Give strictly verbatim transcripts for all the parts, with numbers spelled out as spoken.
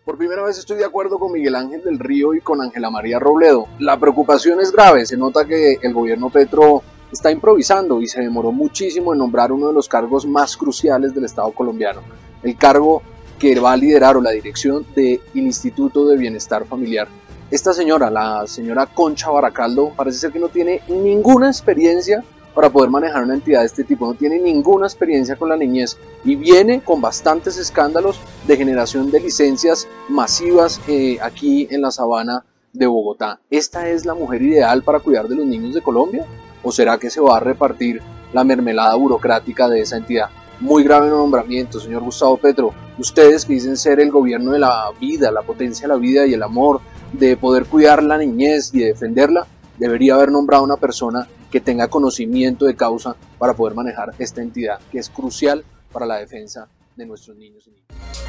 Por primera vez estoy de acuerdo con Miguel Ángel del Río y con Ángela María Robledo. La preocupación es grave, se nota que el gobierno Petro está improvisando y se demoró muchísimo en nombrar uno de los cargos más cruciales del Estado colombiano, el cargo que va a liderar o la dirección del Instituto de Bienestar Familiar. Esta señora, la señora Concha Baracaldo, parece ser que no tiene ninguna experiencia para poder manejar una entidad de este tipo, no tiene ninguna experiencia con la niñez y viene con bastantes escándalos de generación de licencias masivas eh, aquí en la sabana de Bogotá. ¿Esta es la mujer ideal para cuidar de los niños de Colombia? ¿O será que se va a repartir la mermelada burocrática de esa entidad? Muy grave nombramiento, señor Gustavo Petro. Ustedes que dicen ser el gobierno de la vida, la potencia de la vida y el amor, de poder cuidar la niñez y de defenderla, debería haber nombrado una persona que tenga conocimiento de causa para poder manejar esta entidad que es crucial para la defensa de nuestros niños y niñas.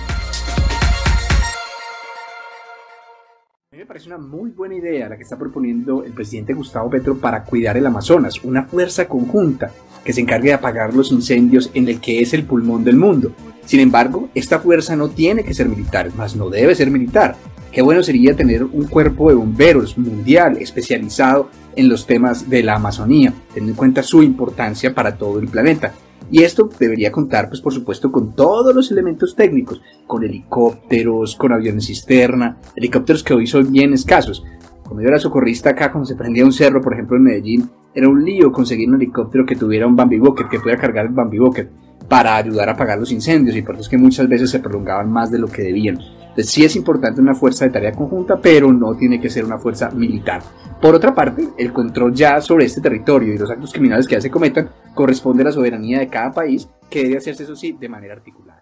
A mí me parece una muy buena idea la que está proponiendo el presidente Gustavo Petro para cuidar el Amazonas, una fuerza conjunta que se encargue de apagar los incendios en el que es el pulmón del mundo. Sin embargo, esta fuerza no tiene que ser militar, más no debe ser militar. Qué bueno sería tener un cuerpo de bomberos mundial especializado en los temas de la Amazonía, teniendo en cuenta su importancia para todo el planeta. Y esto debería contar, pues por supuesto, con todos los elementos técnicos, con helicópteros, con aviones cisterna, helicópteros que hoy son bien escasos. Cuando yo era socorrista acá, cuando se prendía un cerro, por ejemplo en Medellín, era un lío conseguir un helicóptero que tuviera un Bambi Bucket, que pudiera cargar el Bambi Bucket para ayudar a apagar los incendios, y por eso es que muchas veces se prolongaban más de lo que debían. Entonces sí es importante una fuerza de tarea conjunta, pero no tiene que ser una fuerza militar. Por otra parte, el control ya sobre este territorio y los actos criminales que ya se cometan corresponde a la soberanía de cada país, que debe hacerse, eso sí, de manera articulada.